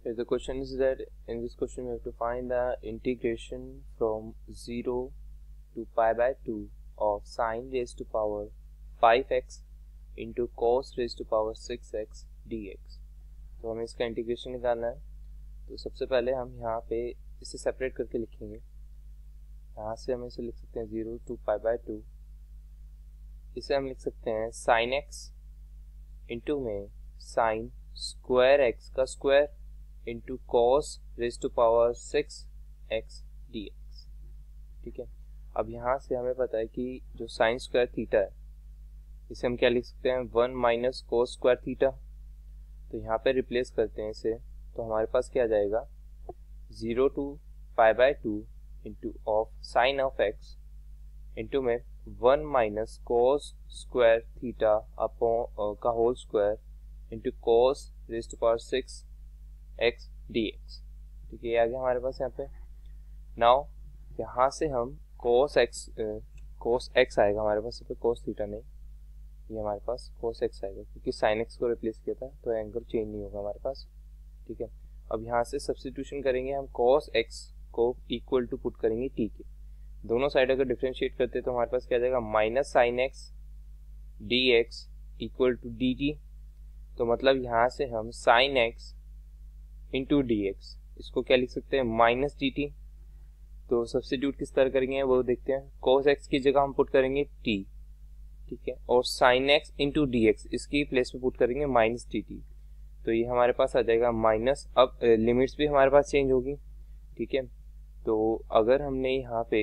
Here the question is that in this question we have to find the integration from 0 to pi by 2 of sine raised to power 5x into cos raised to power 6x dx। तो हमें इसका integration निकालना है। तो सबसे पहले हम यहाँ पे इसे सेपरेट करके लिखेंगे। यहाँ से हम इसे लिख सकते हैं 0 to pi by 2। इसे हम लिख सकते हैं साइन एक्स इंटू में साइन स्क्वायर एक्स का square into cos raise to power 6x dx। ठीक है, अब यहाँ से हमें पता है कि जो साइन स्क्वायर थीटा है इसे हम क्या लिख सकते हैं 1 माइनस कोस स्क्वायर थीटा। तो यहाँ पे रिप्लेस करते हैं इसे, तो हमारे पास क्या आ जाएगा 0 to pi by 2 into of sine of x into में 1 minus cos square theta upon का whole square into cos raise to power 6x dx। ठीक है, ये आ गया हमारे पास यहाँ पे। नाउ यहाँ से हम cos x आएगा हमारे पास, यहाँ पे cos थीटा नहीं, ये हमारे पास cos x आएगा क्योंकि sin x को रिप्लेस किया था तो एंगल चेंज नहीं होगा हमारे पास। ठीक है, अब यहाँ से सब्स्टिट्यूशन करेंगे हम cos x को इक्वल टू पुट करेंगे t के। दोनों साइड अगर डिफरेंशिएट करते हैं तो हमारे पास क्या आ जाएगा minus sine x dx equal to dt। तो मतलब यहाँ से हम sine x into d x, इसको क्या लिख सकते हैं माइनस डी टी। तो सब्स्टिट्यूट किस तरह करेंगे वो देखते हैं। कोस एक्स की जगह हम पुट करेंगे टी, ठीक है, और sine x into d x इसकी प्लेस में पुट करेंगे माइनस डी टी। तो ये हमारे पास आ जाएगा माइनस। अब लिमिट्स भी हमारे पास चेंज होगी। ठीक है, तो अगर हमने यहाँ पे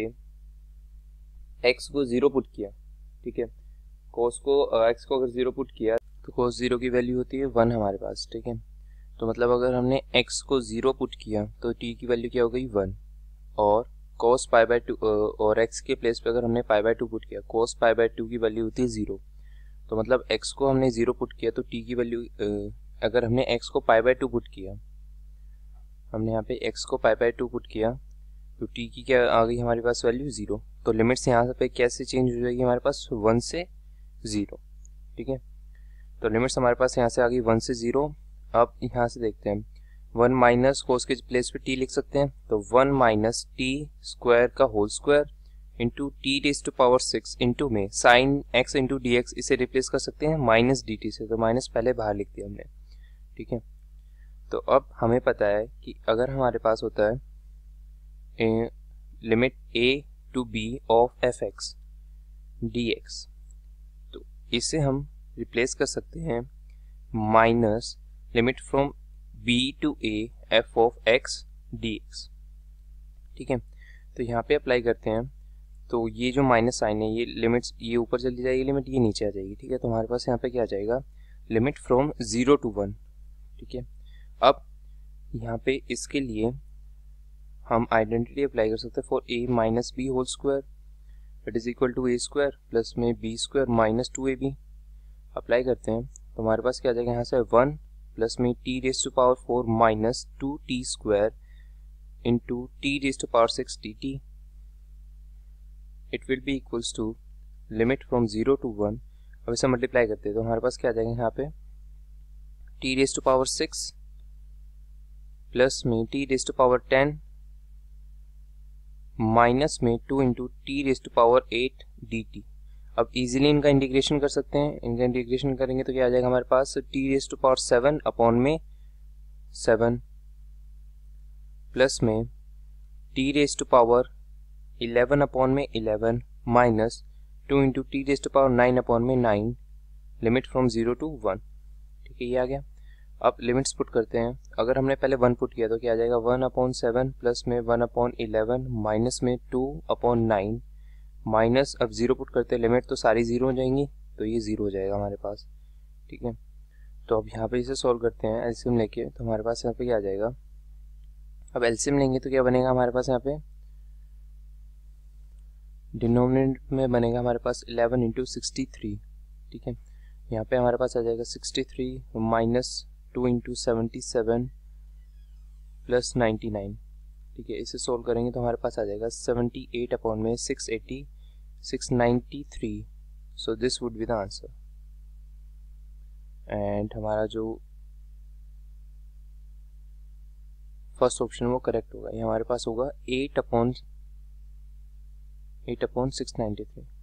एक्स को 0 पुट किया, ठीक है, कोस को एक्स को अगर 0 पुट किया तो कोस 0 की वैल्यू होती है 1 हमारे पास। ठीक है, तो मतलब अगर हमने x को 0 पुट किया तो t की वैल्यू क्या हो गई 1, और cos पाई बाय 2 और x के प्लेस पे अगर हमने पाई बाय 2 पुट किया, cos पाई बाय 2 की वैल्यू होती है 0। तो मतलब x को हमने 0 पुट किया तो t की वैल्यू अगर हमने x को पाई बाय 2 पुट किया, हमने यहाँ पे x को पाई बाय 2 पुट किया तो t की क्या आ गई हमारे पास वैल्यू 0। तो लिमिट्स यहाँ पे कैसे चेंज हो जाएगी हमारे पास 1 से 0। ठीक है, तो लिमिट्स हमारे पास यहाँ से आ गई 1 से 0। अब यहाँ से देखते हैं 1 माइनस कोस के प्लेस पे t लिख सकते हैं, तो 1 माइनस टी स्क्वायर का whole square into t raise to power 6 into में sine x into d x, इसे रिप्लेस कर सकते हैं माइनस डी टी से। तो माइनस पहले बाहर लिख दिया हमने। ठीक है, तो अब हमें पता है कि अगर हमारे पास होता है limit a to b of f x d x, तो इसे हम रिप्लेस कर सकते हैं minus limit from b to a f of x dx। ठीक है, तो यहाँ पे अप्लाई करते हैं तो ये जो माइनस साइन है ये लिमिट्स ये ऊपर चली जाएगी, लिमिट ये नीचे आ जाएगी। ठीक है, तो हमारे पास यहाँ पे क्या आ जाएगा लिमिट फ्रॉम 0 टू 1। ठीक है, अब यहाँ पे इसके लिए हम आइडेंटिटी अप्लाई कर सकते हैं for a minus b whole square that is equal to a square plus में b square minus 2ab। Apply करते हैं तो हमारे पास क्या आ जाएगा यहाँ से 1 प्लस में t raise to power 4 minus 2t square into t raise to power 6 dt। It will be equals to limit from 0 to 1। अब इसे मल्टीप्लाई करते हैं तो हमारे पास क्या आ जाएगा यहाँ पे t raise to power 6 plus में t raise to power 10 minus में 2 into t raise to power 8 dt। अब इजीली इनका इंटीग्रेशन कर सकते हैं। इनका इंटीग्रेशन करेंगे तो क्या आ जाएगा हमारे पास t raise to power 7 upon में 7 प्लस में t raise to power 11 upon में 11 minus 2 into t raise to power 9 upon में 9 लिमिट फ्रॉम 0 टू 1। ठीक है, ये आ गया। अब लिमिट्स पुट करते हैं। अगर हमने पहले 1 पुट किया तो क्या आ जाएगा 1 अपॉन 7 प्लस में 1 अपॉन 11 माइनस में 2 अपॉन 9 माइनस, अब 0 पुट करते हैं लिमिट तो सारी 0 हो जाएंगी तो ये 0 हो जाएगा हमारे पास। ठीक है, तो अब यहाँ पे इसे सॉल्व करते हैं एलसीएम लेके, तो हमारे पास यहाँ पे क्या आ जाएगा। अब एलसीएम लेंगे तो क्या बनेगा हमारे पास यहाँ पे डिनोमिनेटर में बनेगा हमारे पास 11 इंटू 63। ठीक है, यहाँ पे हमारे पास आ जाएगा 63 माइनस 2 इंटू 77 प्लस 99। ठीक है, इसे सोल्व करेंगे तो हमारे पास आ जाएगा 78 अपॉन में 680 693। So this would be the answer. And हमारा जो फर्स्ट ऑप्शन वो करेक्ट होगा। ये हमारे पास होगा 8/693।